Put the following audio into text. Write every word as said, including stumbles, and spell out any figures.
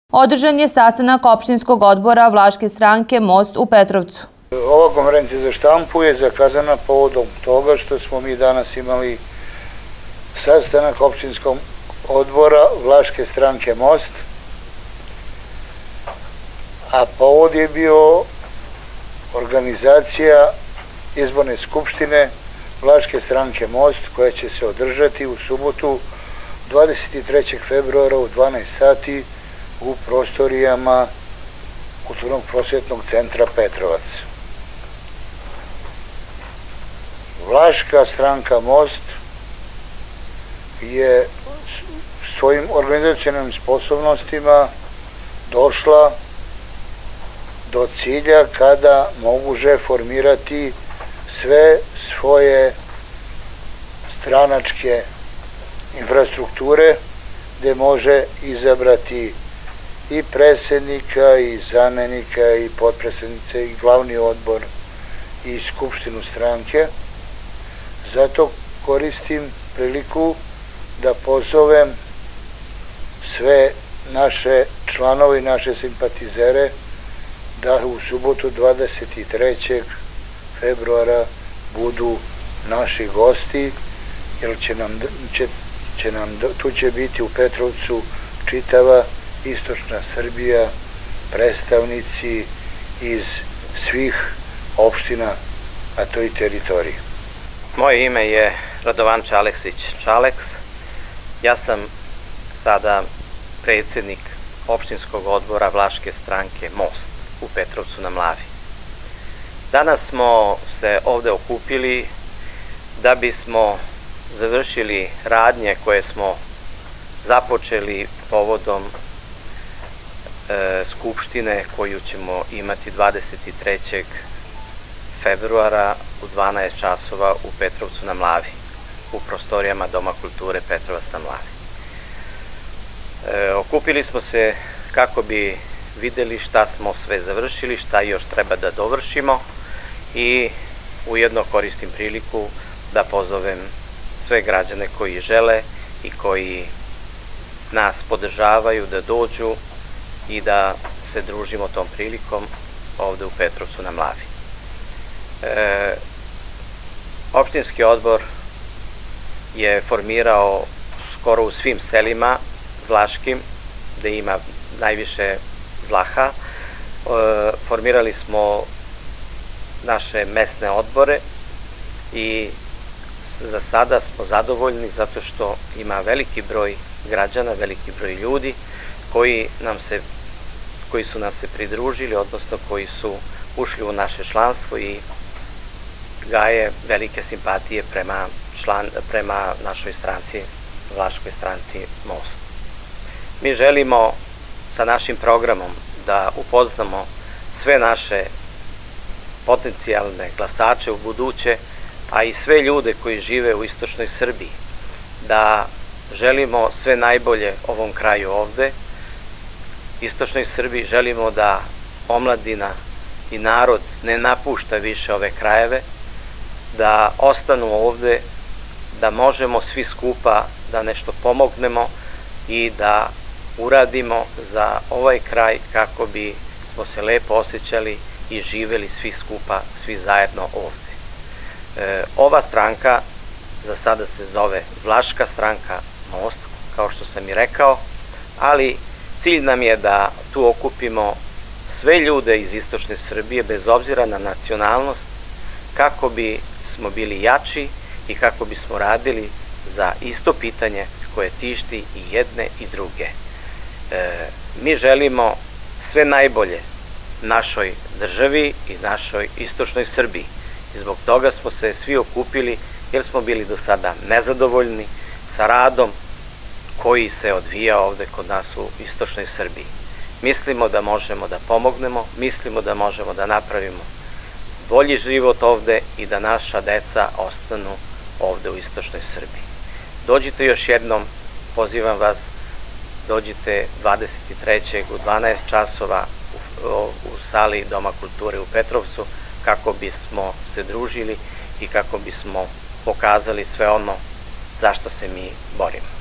Održan je sastanak opštinskog odbora Vlaške stranke Most u Petrovcu. Ova konferencija za štampu je zakazana povodom toga što smo mi danas imali sastanak opštinskog odbora Vlaške stranke Most, a povod je bio organizacija izborne skupštine Vlaške stranke Most koja će se održati u subotu dvadeset trećeg februara u dvanaest sati u prostorijama Kulturnog prosvetnog centra Petrovac. Vlaška stranka Most je svojim organizacionalnim sposobnostima došla do cilja kada može formirati sve svoje stranačke infrastrukture, gde može izabrati i predsednika, i zamenika, i potpredsednice, i glavni odbor, i skupštinu stranke. Zato koristim priliku da pozovem sve naše članove i naše simpatizere da u subotu dvadeset trećeg februara budu naši gosti, jer će nam, će, će nam, tu će biti u Petrovcu čitava istočna Srbija, predstavnici iz svih opština na toj teritoriji. Moje ime je Radovan Čaleksić-Čaleks. Ja sam sada predsednik opštinskog odbora Vlaške stranke Most u Petrovcu na Mlavi. Danas smo se ovde okupili da bismo završili radnje koje smo započeli povodom e, skupštine koju ćemo imati dvadeset trećeg februara u dvanaest časova u Petrovcu na Mlavi, u prostorijama Doma kulture Petrovac na Mlavi. E, okupili smo se kako bi videli šta smo sve završili, šta još treba da dovršimo i ujedno koristim priliku da pozovem sve građane koji žele i koji nas podržavaju da dođu i da se družimo tom prilikom ovde u Petrovcu na Mlavi. E, opštinski odbor je formirao skoro u svim selima vlaškim, gde ima najviše Vlaha. E, formirali smo naše mesne odbore i za sada smo zadovoljni zato što ima veliki broj građana, veliki broj ljudi koji, nam se, koji su nam se pridružili, odnosno koji su ušli u naše članstvo i gaje velike simpatije prema, član, prema našoj stranci, Vlaškoj stranci Most. Mi želimo sa našim programom da upoznamo sve naše potencijalne glasače u buduće, a i sve ljude koji žive u istočnoj Srbiji, da želimo sve najbolje ovom kraju ovde, istočnoj Srbiji, želimo da omladina i narod ne napušta više ove krajeve, da ostanu ovde, da možemo svi skupa da nešto pomognemo i da uradimo za ovaj kraj kako bi smo se lepo osjećali i živeli svi skupa, svi zajedno ovde. E, ova stranka za sada se zove Vlaška stranka Most, kao što sam i rekao, ali cilj nam je da tu okupimo sve ljude iz istočne Srbije, bez obzira na nacionalnost, kako bi smo bili jači i kako bismo radili za isto pitanje koje tišti i jedne i druge. E, mi želimo sve najbolje našoj državi i našoj istočnoj Srbiji. I zbog toga smo se svi okupili jer smo bili do sada nezadovoljni sa radom koji se odvija ovde kod nas u istočnoj Srbiji. Mislimo da možemo da pomognemo, mislimo da možemo da napravimo bolji život ovde i da naša deca ostanu ovde u istočnoj Srbiji. Dođite još jednom, pozivam vas, dođite dvadeset trećeg u dvanaest časova u, u sali Doma kulture u Petrovcu kako bismo se družili i kako bismo pokazali sve ono za što se mi borimo.